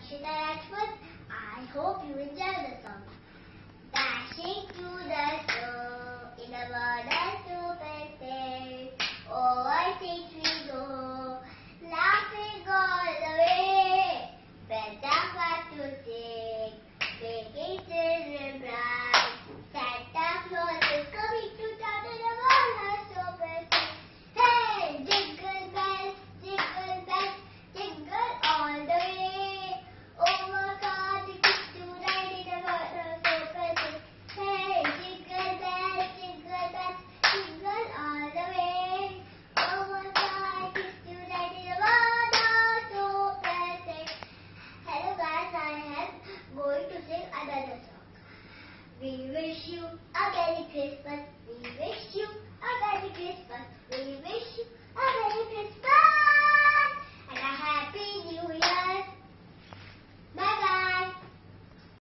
Ishita Rajput. I hope you enjoy the song. Dashing through the snow in a water